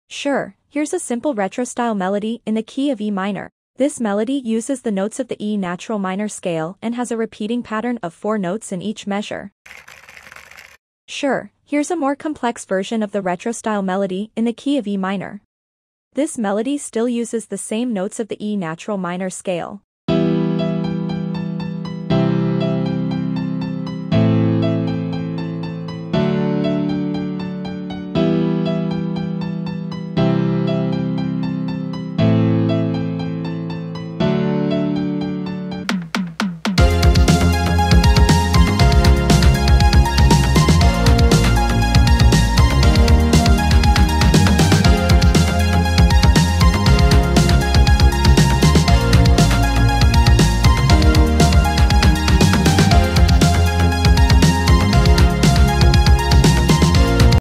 Sure, here's a simple retro-style melody in the key of E minor. This melody uses the notes of the E natural minor scale and has a repeating pattern of 4 notes in each measure. Sure, here's a more complex version of the retro-style melody in the key of E minor. This melody still uses the same notes of the E natural minor scale.